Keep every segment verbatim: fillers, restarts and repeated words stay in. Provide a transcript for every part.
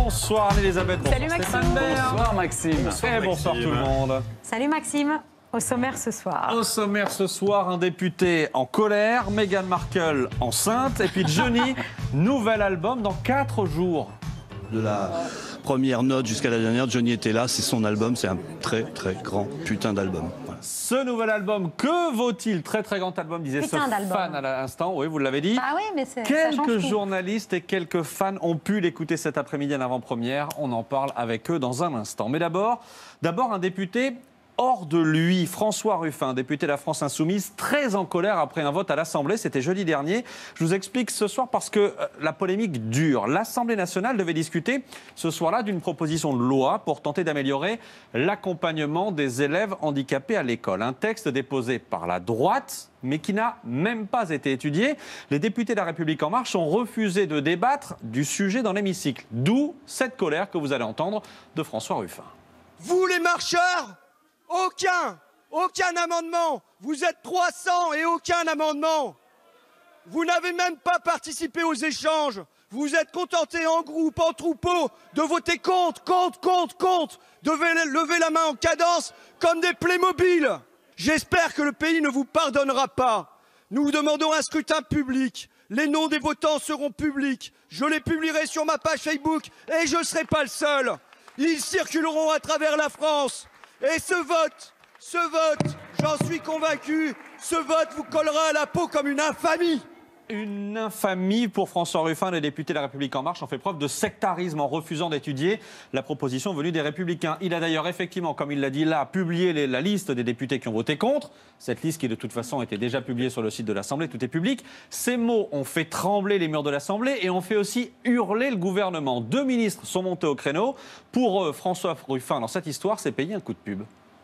Bonsoir Anne-Elisabeth. Salut Maxime. Bonsoir Maxime. Bonsoir, Et bonsoir tout le monde. Salut Maxime. Au sommaire ce soir. Au sommaire ce soir, un député en colère, Meghan Markle enceinte, et puis Johnny, nouvel album dans quatre jours. De la première note jusqu'à la dernière, Johnny était là, c'est son album, c'est un très très grand putain d'album. Voilà. Ce nouvel album, que vaut-il? Très très grand album, disait Putain ce fan à l'instant, oui vous l'avez dit. Ah oui, mais c'est Quelques journalistes et quelques fans ont pu l'écouter cet après-midi en avant-première, on en parle avec eux dans un instant. Mais d'abord, d'abord un député hors de lui, François Ruffin, député de la France Insoumise, très en colère après un vote à l'Assemblée, c'était jeudi dernier. Je vous explique ce soir parce que euh, la polémique dure. L'Assemblée nationale devait discuter ce soir-là d'une proposition de loi pour tenter d'améliorer l'accompagnement des élèves handicapés à l'école. Un texte déposé par la droite, mais qui n'a même pas été étudié. Les députés de La République En Marche ont refusé de débattre du sujet dans l'hémicycle. D'où cette colère que vous allez entendre de François Ruffin. Vous les marcheurs, aucun, aucun amendement. Vous êtes trois cents et aucun amendement. Vous n'avez même pas participé aux échanges. Vous êtes contentés en groupe, en troupeau, de voter contre, contre, contre, contre, de lever la main en cadence comme des Playmobil. J'espère que le pays ne vous pardonnera pas. Nous vous demandons un scrutin public. Les noms des votants seront publics. Je les publierai sur ma page Facebook et je ne serai pas le seul. Ils circuleront à travers la France. Et ce vote, ce vote, j'en suis convaincu, ce vote vous collera à la peau comme une infamie. Une infamie pour François Ruffin. Les députés de La République En Marche ont fait preuve de sectarisme en refusant d'étudier la proposition venue des Républicains. Il a d'ailleurs effectivement, comme il l'a dit là, publié les, la liste des députés qui ont voté contre. Cette liste qui de toute façon était déjà publiée sur le site de l'Assemblée, tout est public. Ces mots ont fait trembler les murs de l'Assemblée et ont fait aussi hurler le gouvernement. Deux ministres sont montés au créneau. Pour euh, François Ruffin, dans cette histoire, c'est payer un coup de pub.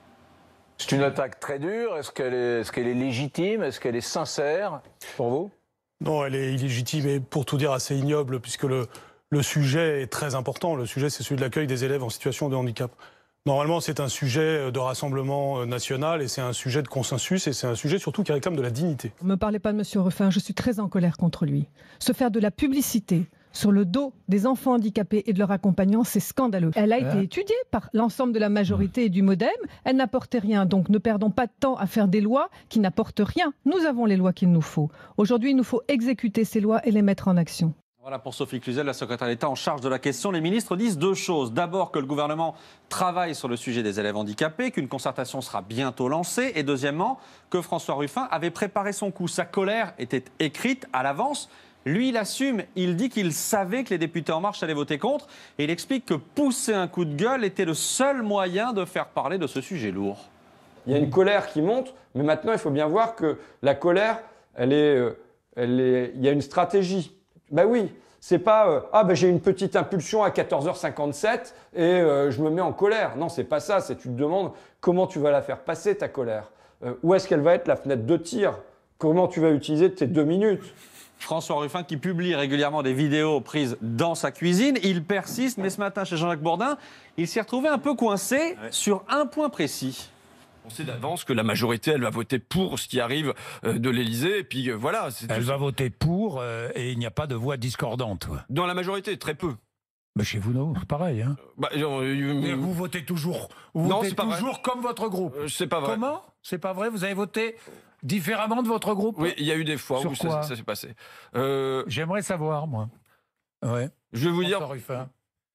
C'est une attaque très dure. Est-ce qu'elle est, est-ce qu'elle est légitime? Est-ce qu'elle est sincère pour vous? Non, elle est illégitime et pour tout dire assez ignoble puisque le, le sujet est très important. Le sujet, c'est celui de l'accueil des élèves en situation de handicap. Normalement, c'est un sujet de rassemblement national et c'est un sujet de consensus et c'est un sujet surtout qui réclame de la dignité. Ne me parlez pas de M. Ruffin, je suis très en colère contre lui. Se faire de la publicité sur le dos des enfants handicapés et de leurs accompagnants, c'est scandaleux. Elle a été étudiée par l'ensemble de la majorité et du MoDem. Elle n'apportait rien, donc ne perdons pas de temps à faire des lois qui n'apportent rien. Nous avons les lois qu'il nous faut. Aujourd'hui, il nous faut exécuter ces lois et les mettre en action. Voilà pour Sophie Cluzel, la secrétaire d'État en charge de la question. Les ministres disent deux choses. D'abord que le gouvernement travaille sur le sujet des élèves handicapés, qu'une concertation sera bientôt lancée. Et deuxièmement, que François Ruffin avait préparé son coup. Sa colère était écrite à l'avance. Lui, il assume, il dit qu'il savait que les députés En Marche allaient voter contre. Et il explique que pousser un coup de gueule était le seul moyen de faire parler de ce sujet lourd. Il y a une colère qui monte, mais maintenant, il faut bien voir que la colère, elle est, elle est, il y a une stratégie. Ben oui, c'est pas euh, « Ah ben j'ai une petite impulsion à quatorze heures cinquante-sept et euh, je me mets en colère ». Non, c'est pas ça, c'est tu te demandes comment tu vas la faire passer, ta colère. Euh, où est-ce qu'elle va être, la fenêtre de tir? Comment tu vas utiliser tes deux minutes? François Ruffin qui publie régulièrement des vidéos prises dans sa cuisine. Il persiste, mais ce matin chez Jean-Jacques Bourdin, il s'est retrouvé un peu coincé ouais. sur un point précis. On sait d'avance que la majorité, elle va voter pour ce qui arrive de l'Élysée. Et puis euh, voilà. Elle va voter pour euh, et il n'y a pas de voix discordante. Ouais. Dans la majorité, très peu. Mais chez vous, non, c'est pareil. Hein. Bah, euh, euh, vous votez toujours, vous non, votez toujours vrai. comme votre groupe. Euh, c'est pas vrai. Comment? C'est pas vrai? Vous avez voté différemment de votre groupe? Oui, il y a eu des fois Sur où quoi? ça, ça s'est passé. Euh... J'aimerais savoir, moi. Ouais. Je vais vous François dire. Ruffin.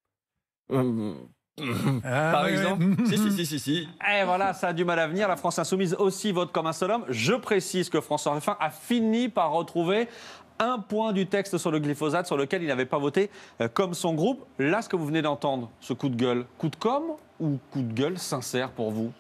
Euh... Ah, Par ouais, exemple, ouais. si, si, si, si, si. Et voilà, ça a du mal à venir. La France Insoumise aussi vote comme un seul homme. Je précise que François Ruffin a fini par retrouver un point du texte sur le glyphosate sur lequel il n'avait pas voté euh, comme son groupe. Là, ce que vous venez d'entendre, ce coup de gueule, coup de com' ou coup de gueule sincère pour vous?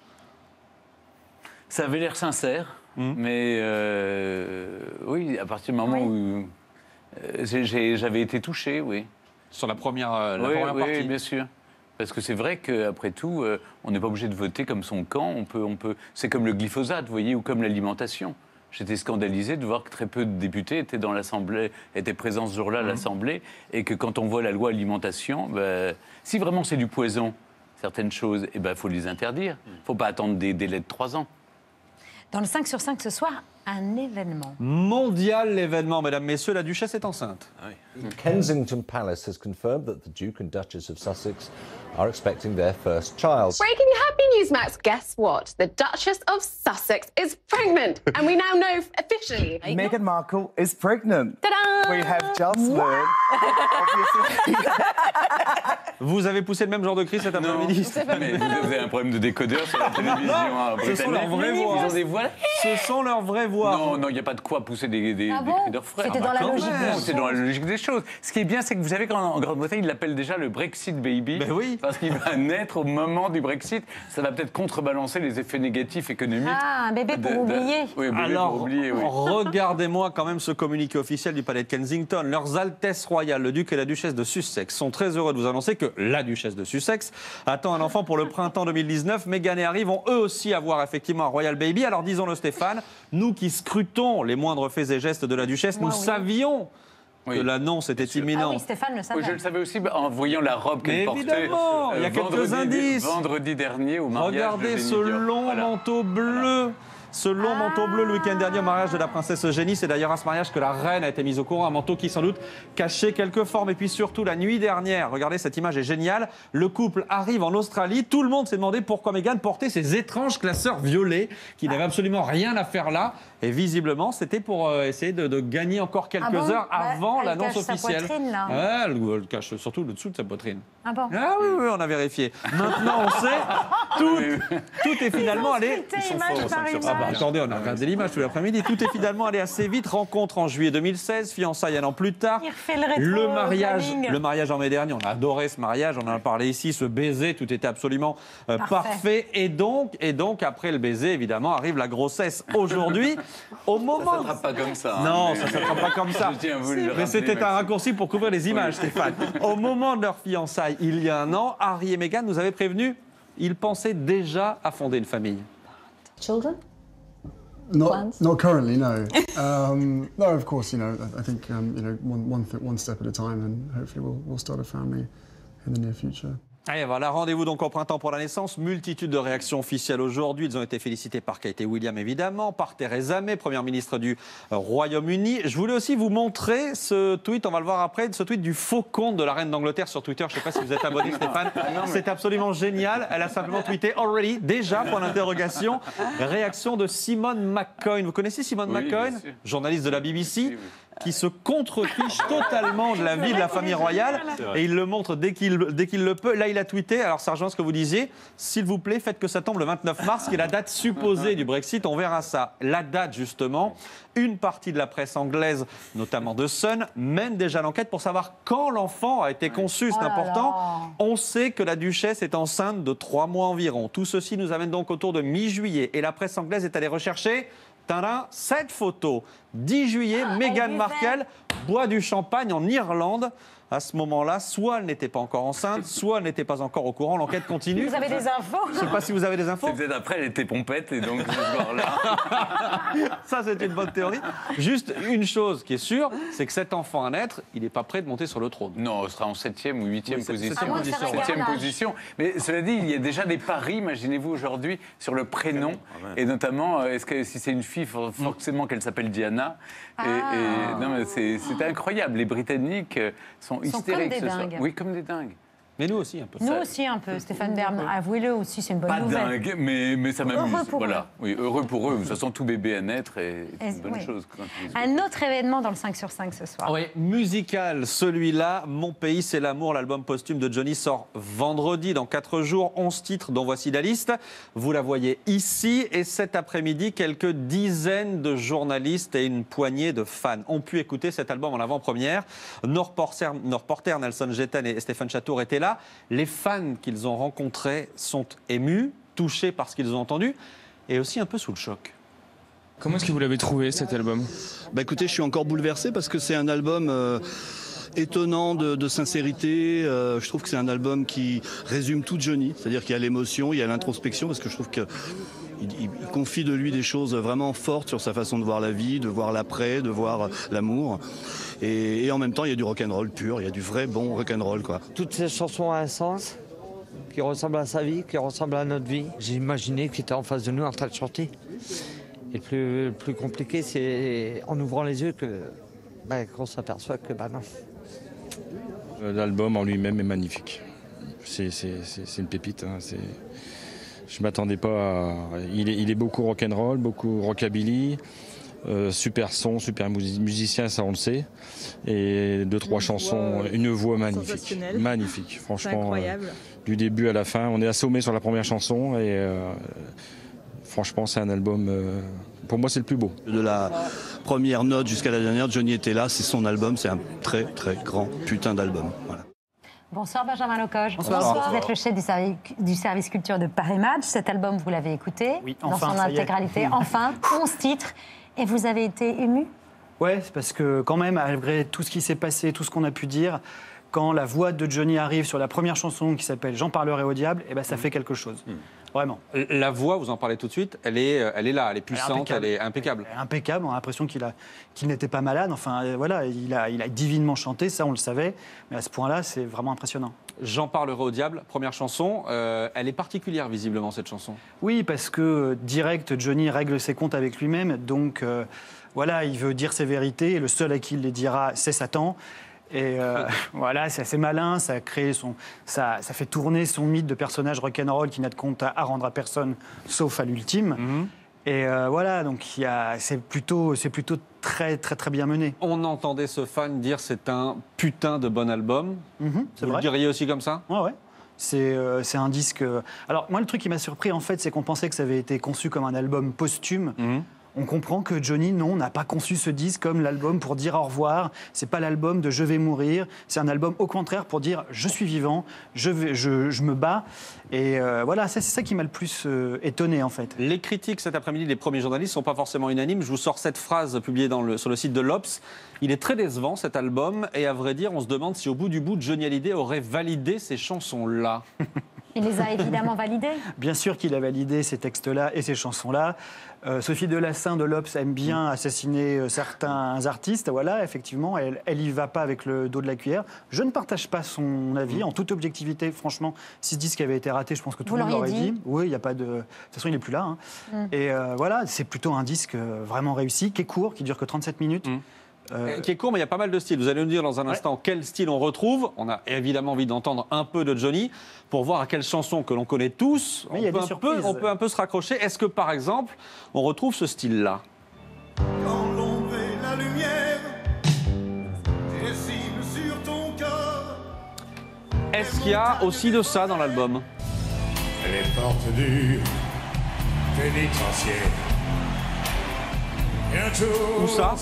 Ça avait l'air sincère, mmh. mais euh, oui, à partir du moment oui. où euh, j'ai, j'avais été touché, oui. Sur la première, euh, la oui, première oui, partie? Oui, bien sûr. Parce que c'est vrai qu'après tout, euh, on n'est pas obligé de voter comme son camp. On peut, on peut... C'est comme le glyphosate, vous voyez, ou comme l'alimentation. J'étais scandalisé de voir que très peu de députés étaient dans l'Assemblée, étaient présents ce jour-là à l'Assemblée, et que quand on voit la loi alimentation, ben, si vraiment c'est du poison, certaines choses, il eh ben, faut les interdire. Il ne faut pas attendre des délais de trois ans. Dans le cinq sur cinq ce soir, un événement. Mondial l'événement, mesdames, messieurs, la duchesse est enceinte. Ah oui. Kensington Palace has confirmed that the Duke and Duchess of Sussex are expecting their first child. Breaking happy news, Max. Guess what? The Duchess of Sussex is pregnant. And we now know officially. Meghan Markle is pregnant. Ta-da! We have just learned. Vous avez poussé le même genre de cri cet après-midi. Mais vous avez un problème de décodeur sur la télévision. Hein, ce sont leurs vraies voix. Ils ont des voix. Ce sont leurs vraies voix. Non, non, il n'y a pas de quoi pousser des, des, ah des bon cris d'orfraie. C'était Ah, dans bah, la logique des même. choses. C'est dans la logique des choses. Ce qui est bien, c'est que vous savez qu'en Grande-Bretagne, ils l'appellent déjà le Brexit baby. Ben oui. Parce qu'il va naître au moment du Brexit. Ça va peut-être contrebalancer les effets négatifs économiques. Ah, un bébé pour de- de- oublier. Oui, un bébé Alors, pour oublier, oui. regardez-moi quand même ce communiqué officiel du palais de Kensington. Leurs Altesses royales, le duc et la duchesse de Sussex, sont très heureux de vous annoncer que la duchesse de Sussex attend un enfant pour le printemps deux mille dix-neuf. Meghan et Harry vont eux aussi avoir effectivement un royal baby. Alors disons-le Stéphane, nous qui scrutons les moindres faits et gestes de la duchesse, Moi, nous oui. savions Oui. que l'annonce était Ah imminente. oui, Stéphane le savait. Oui, je le savais aussi bah, en voyant la robe Mais qu'elle portait. évidemment, il y a quelques vendredi, indices. Vendredi dernier au mariage Regardez de ce Jenny Diop. long Voilà. manteau bleu. Ce long manteau bleu le week-end dernier au mariage de la princesse Eugénie. C'est d'ailleurs à ce mariage que la reine a été mise au courant. Un manteau qui sans doute cachait quelques formes. Et puis surtout la nuit dernière, regardez cette image est géniale. Le couple arrive en Australie. Tout le monde s'est demandé pourquoi Meghan portait ces étranges classeurs violets qui n'avaient absolument rien à faire là. Et visiblement, c'était pour euh, essayer de, de gagner encore quelques Ah bon heures Bah, avant elle l'annonce cache sa officielle. poitrine, là. Ouais, elle, elle cache surtout le dessous de sa poitrine. Ah bon Ah oui, oui, on a vérifié. Maintenant, on sait, tout, tout est finalement allé. sculpté image par Ah bah, image. attendez, on a regardé l'image tout l'après-midi. Tout est finalement allé assez vite. Rencontre en juillet deux mille seize, fiançailles un an plus tard. Il refait le rétro Le mariage, planning. le mariage en mai dernier, on a adoré ce mariage, on en a parlé ici, ce baiser, tout était absolument euh, Parfait. parfait. Et donc, et donc, après le baiser, évidemment, arrive la grossesse. Aujourd'hui, au moment. Ça ne s'attrape pas comme ça. hein, Non, mais- ça ne s'attrape pas comme ça. Je tiens à vous le Mais rappeler, c'était un Maxime. raccourci pour couvrir les images, Stéphane. Au moment de leur fiançailles, il y a un an, Harry et Meghan nous avaient prévenu, ils pensaient déjà à fonder une famille. Children? Not, Plans? not currently, no. um, no, of course, you know, I I think um, you know one one, th- one step at a time, and hopefully we'll we'll start a family in the near future. Allez, voilà, rendez-vous donc au printemps pour la naissance. Multitude de réactions officielles aujourd'hui. Ils ont été félicités par Kate et William, évidemment, par Theresa May, première ministre du euh, Royaume-Uni. Je voulais aussi vous montrer ce tweet, on va le voir après, ce tweet du faux compte de la reine d'Angleterre sur Twitter. Je ne sais pas si vous êtes abonné, Stéphane. C'est absolument génial. Elle a simplement tweeté « Already », déjà, point d'interrogation. Réaction de Simone McCoy. Vous connaissez Simone Oui, McCoy, bien sûr. journaliste de la B B C, Oui, oui. qui se contrefiche totalement de la vie de la famille royale et il le montre dès qu'il dès qu'il le peut. Là, il a tweeté, alors ça rejoint ce que vous disiez, s'il vous plaît, faites que ça tombe le vingt-neuf mars, qui est la date supposée du Brexit, on verra ça. La date, justement, une partie de la presse anglaise, notamment de Sun, mène déjà l'enquête pour savoir quand l'enfant a été conçu, c'est Oh là important. là. On sait que la duchesse est enceinte de trois mois environ. Tout ceci nous amène donc autour de mi-juillet et la presse anglaise est allée rechercher tadam, cette photo. dix juillet, Meghan buvait. Markle boit du champagne en Irlande. À ce moment-là, soit elle n'était pas encore enceinte, soit elle n'était pas encore au courant. L'enquête continue. Vous avez des infos? Je ne sais pas si vous avez des infos. C'est peut-être après, elle était pompette et donc ce soir-là. Ça, c'est une bonne théorie. Juste une chose qui est sûre, c'est que cet enfant à naître, il n'est pas prêt de monter sur le trône. Non, on sera en septième ou huitième Oui, c'est- position. septième position, ouais. Septième Garage. position. Mais cela dit, il y a déjà des paris, imaginez-vous aujourd'hui, sur le prénom. Et notamment, euh, est-ce que si c'est une fille, for- forcément qu'elle s'appelle Diana. Et, Ah. et- non, mais c'est c'est incroyable. Les Britanniques euh, sont comme hystériques des ce soir. dingues. Oui, comme des dingues. Mais nous aussi, un peu. Nous aussi un peu, Stéphane Bern. Avouez-le aussi, c'est une bonne Pas nouvelle. dingue, mais, mais ça m'amuse. Heureux pour Voilà. Oui, heureux pour eux. De toute façon, tout bébé à naître est Et- une bonne oui. chose. quand ils- Un autre événement dans le cinq sur cinq ce soir. Oui, musical, celui-là, Mon pays, c'est l'amour. L'album posthume de Johnny sort vendredi, dans quatre jours. onze titres, dont voici la liste. Vous la voyez ici. Et cet après-midi, quelques dizaines de journalistes et une poignée de fans ont pu écouter cet album en avant-première. Nos reporters, nos reporters Nelson Getan et Stéphane Chatour étaient là. Les fans qu'ils ont rencontrés sont émus, touchés par ce qu'ils ont entendu et aussi un peu sous le choc. Comment est-ce que vous l'avez trouvé cet album? Bah écoutez, je suis encore bouleversé parce que c'est un album euh, étonnant de, de sincérité. Euh, je trouve que c'est un album qui résume tout Johnny, c'est-à-dire qu'il y a l'émotion, il y a l'introspection, parce que je trouve que il, il- il confie de lui des choses vraiment fortes sur sa façon de voir la vie, de voir l'après, de voir l'amour. Et, et en même temps, il y a du rock'n'roll pur, il y a du vrai bon rock'n'roll, quoi. Toutes ces chansons ont un sens qui ressemble à sa vie, qui ressemble à notre vie. J'ai imaginé qu'il était en face de nous en train de chanter. Et le plus, le plus compliqué, c'est en ouvrant les yeux que, bah, qu'on s'aperçoit que bah non. L'album en lui-même est magnifique. C'est une pépite. Hein. Je ne m'attendais pas à... Il est, il est beaucoup rock'n'roll, beaucoup rockabilly, euh, super son, super musicien, ça on le sait. Et deux, trois une chansons, voix, une voix magnifique. Magnifique, franchement. Incroyable. Euh, du début à la fin. On est assommé sur la première chanson et euh, franchement, c'est un album... Euh, pour moi, c'est le plus beau. De la première note jusqu'à la dernière, Johnny était là, c'est son album, c'est un très très grand putain d'album. Voilà. Bonsoir Benjamin Locoge. Bonsoir. Bonsoir. Vous êtes le chef du service, du service culture de Paris Match. Cet album, vous l'avez écouté oui, dans enfin, son intégralité. Enfin, onze titres. Et vous avez été ému? Ouais, c'est parce que quand même, malgré tout ce qui s'est passé, tout ce qu'on a pu dire, quand la voix de Johnny arrive sur la première chanson qui s'appelle « J'en parlerai au diable », eh ben, ça mmh. fait quelque chose. Mmh. Vraiment. La voix, vous en parlez tout de suite, elle est, elle est là, elle est puissante, elle est impeccable. Elle est impeccable, on a l'impression qu'il a, qu'il n'était pas malade. Enfin, euh, voilà, il a, il a divinement chanté, ça on le savait. Mais à ce point-là, c'est vraiment impressionnant. J'en parlerai au diable, première chanson. Euh, elle est particulière, visiblement, cette chanson. Oui, parce que direct, Johnny règle ses comptes avec lui-même. Donc, euh, voilà, il veut dire ses vérités. Et le seul à qui il les dira, c'est Satan. Et euh, voilà, c'est assez malin, ça, crée son, ça, ça fait tourner son mythe de personnage rock'n'roll qui n'a de compte à, à rendre à personne, sauf à l'ultime. Mm-hmm. Et euh, voilà, donc c'est plutôt, plutôt très, très, très bien mené. On entendait ce fan dire c'est un putain de bon album. Mm-hmm, c'est Vous vrai. le diriez aussi comme ça? Ouais, ouais. C'est euh, un disque... Alors, moi, le truc qui m'a surpris, en fait, c'est qu'on pensait que ça avait été conçu comme un album posthume. Mm-hmm. On comprend que Johnny, non, n'a pas conçu ce disque comme l'album pour dire au revoir. C'est pas l'album de je vais mourir. C'est un album au contraire pour dire je suis vivant, je, vais, je, je me bats. Et euh, voilà, c'est ça qui m'a le plus euh, étonné en fait. Les critiques cet après-midi, les premiers journalistes, ne sont pas forcément unanimes. Je vous sors cette phrase publiée dans le, sur le site de l'Obs. Il est très décevant cet album. Et à vrai dire, on se demande si au bout du bout, Johnny Hallyday aurait validé ces chansons-là. Il les a évidemment validés. Bien sûr qu'il a validé ces textes-là et ces chansons-là. Euh, Sophie Delassin de l'Obs aime bien assassiner euh, certains artistes. Voilà, effectivement, elle n'y va pas avec le dos de la cuillère. Je ne partage pas son avis. Mmh. En toute objectivité, franchement, si ce disque avait été raté, je pense que tout Vous le monde l'aurait dit. dit. Oui, il n'y a pas de... De toute façon, il n'est plus là. Hein. Mmh. Et euh, voilà, c'est plutôt un disque vraiment réussi, qui est court, qui dure que trente-sept minutes. Mmh. Euh... Qui est court, mais il y a pas mal de styles. Vous allez nous dire dans un ouais. instant quel style on retrouve. On a évidemment envie d'entendre un peu de Johnny pour voir à quelle chanson que l'on connaît tous, on, y a peut des un peu, on peut un peu se raccrocher. Est-ce que, par exemple, on retrouve ce style-là? Quand l'ombre et la lumière dessinent sur ton corps. Est-ce qu'il y a aussi de ça dans l'album? Les portes du pénitentiaire. Où ça?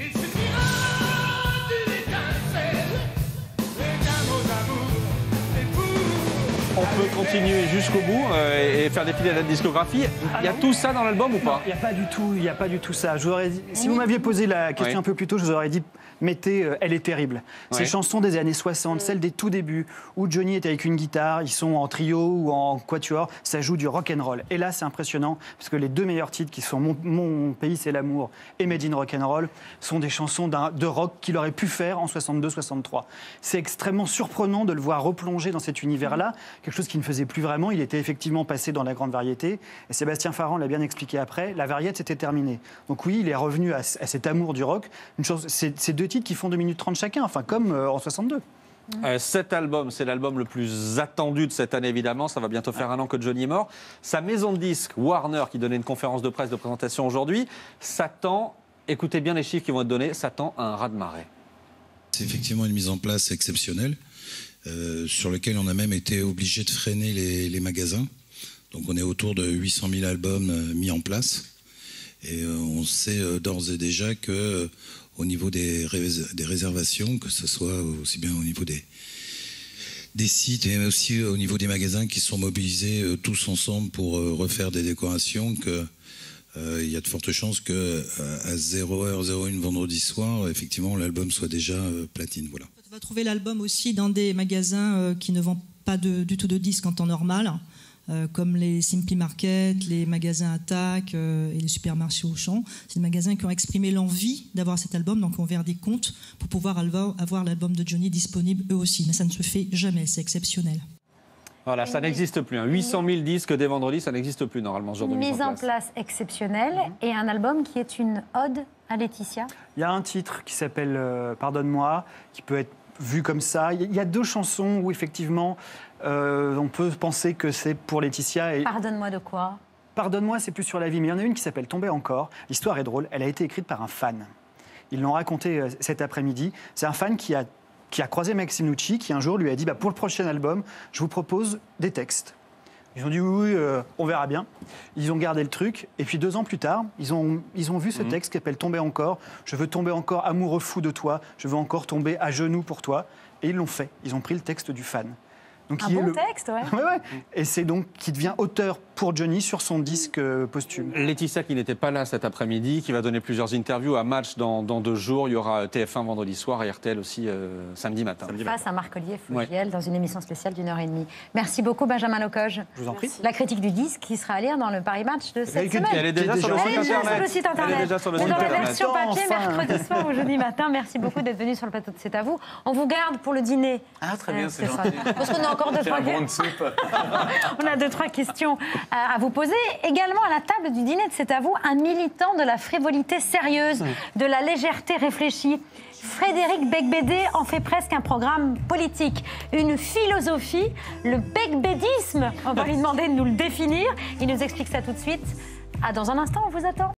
On peut continuer jusqu'au bout euh, et faire défiler la discographie. Il y a tout ça dans l'album ou pas? Il n'y a pas du tout, il n'y a pas du tout ça. Je vous aurais dit, si vous m'aviez posé la question oui. un peu plus tôt, je vous aurais dit mettez euh, Elle est terrible. Ces ouais. chansons des années soixante, celles des tout débuts, où Johnny est avec une guitare, ils sont en trio ou en quatuor, ça joue du rock'n'roll. Et là, c'est impressionnant, parce que les deux meilleurs titres, qui sont Mon, Mon pays, c'est l'amour et Made in Rock'n'Roll, sont des chansons de rock qu'il aurait pu faire en soixante-deux soixante-trois. C'est extrêmement surprenant de le voir replonger dans cet univers-là, quelque chose qu'il ne faisait plus vraiment. Il était effectivement passé dans la grande variété. Et Sébastien Farran l'a bien expliqué après, la variété c'était terminé. Donc oui, il est revenu à, à cet amour du rock. Une chose, c'est deux titres qui font deux minutes trente chacun, enfin comme euh, en soixante-deux. Euh, cet album, c'est l'album le plus attendu de cette année, évidemment. Ça va bientôt faire un an que Johnny est mort. Sa maison de disques, Warner, qui donnait une conférence de presse de présentation aujourd'hui, s'attend, écoutez bien les chiffres qui vont être donnés, s'attend à un raz-de-marée. C'est effectivement une mise en place exceptionnelle, euh, sur laquelle on a même été obligé de freiner les, les magasins. Donc on est autour de huit cent mille albums euh, mis en place. Et euh, on sait euh, d'ores et déjà que... Euh, au niveau des, rés des réservations, que ce soit aussi bien au niveau des, des sites et aussi au niveau des magasins qui sont mobilisés euh, tous ensemble pour euh, refaire des décorations, qu'il euh, y a de fortes chances qu'à euh, zéro heure zéro un vendredi soir, effectivement, l'album soit déjà euh, platine. Voilà. On va trouver l'album aussi dans des magasins euh, qui ne vendent pas de, du tout de disques en temps normal, Euh, comme les Simply Market, les magasins Attack euh, et les supermarchés Auchan. C'est des magasins qui ont exprimé l'envie d'avoir cet album, donc ont ouvert des comptes pour pouvoir avoir l'album de Johnny disponible eux aussi. Mais ça ne se fait jamais, c'est exceptionnel. Voilà, ça n'existe plus. Hein. huit cent mille disques dès vendredi, ça n'existe plus normalement ce jour de Une mise mise en place exceptionnelle et un album qui est une ode à Laetitia. Il y a un titre qui s'appelle euh, Pardonne-moi, qui peut être vu comme ça. Il y a deux chansons où effectivement euh, on peut penser que c'est pour Laetitia. Et... Pardonne-moi de quoi? Pardonne-moi, c'est plus sur la vie. Mais il y en a une qui s'appelle Tomber encore. L'histoire est drôle. Elle a été écrite par un fan. Ils l'ont raconté euh, cet après-midi. C'est un fan qui a, qui a croisé Maxime Nucci, qui un jour lui a dit bah, pour le prochain album, je vous propose des textes. Ils ont dit oui, oui euh, on verra bien. Ils ont gardé le truc. Et puis deux ans plus tard, ils ont, ils ont vu ce texte qui s'appelle Tomber encore. Je veux tomber encore amoureux fou de toi. Je veux encore tomber à genoux pour toi. Et ils l'ont fait. Ils ont pris le texte du fan. Donc, un il bon est le... texte, ouais. ouais, ouais. Et c'est donc qui devient auteur pour Johnny sur son disque euh, posthume. Laetitia qui n'était pas là cet après-midi, qui va donner plusieurs interviews à Match dans, dans deux jours. Il y aura T F un vendredi soir et R T L aussi euh, samedi matin. Samedi Face matin. à Marc-Olivier Fogiel ouais. dans une émission spéciale d'une heure et demie. Merci beaucoup Benjamin Locoge. Je vous en prie. La critique du disque qui sera à lire dans le Paris Match de cette semaine. Elle est déjà, sur le, elle est déjà sur le site internet. Elle est déjà sur le Mais site dans la internet. version papier, enfin. mercredi soir ou jeudi matin. Merci beaucoup d'être venu sur le plateau de C'est à vous. On vous garde pour le dîner. Ah très bien, euh, c'est gentil. Parce qu'on a encore deux trois On a deux, trois questions à, à vous poser. Également, à la table du dîner de C'est à vous, un militant de la frivolité sérieuse, de la légèreté réfléchie. Frédéric Beigbeder en fait presque un programme politique, une philosophie, le beigbedisme. On va lui demander de nous le définir. Il nous explique ça tout de suite. Ah, dans un instant, on vous attend.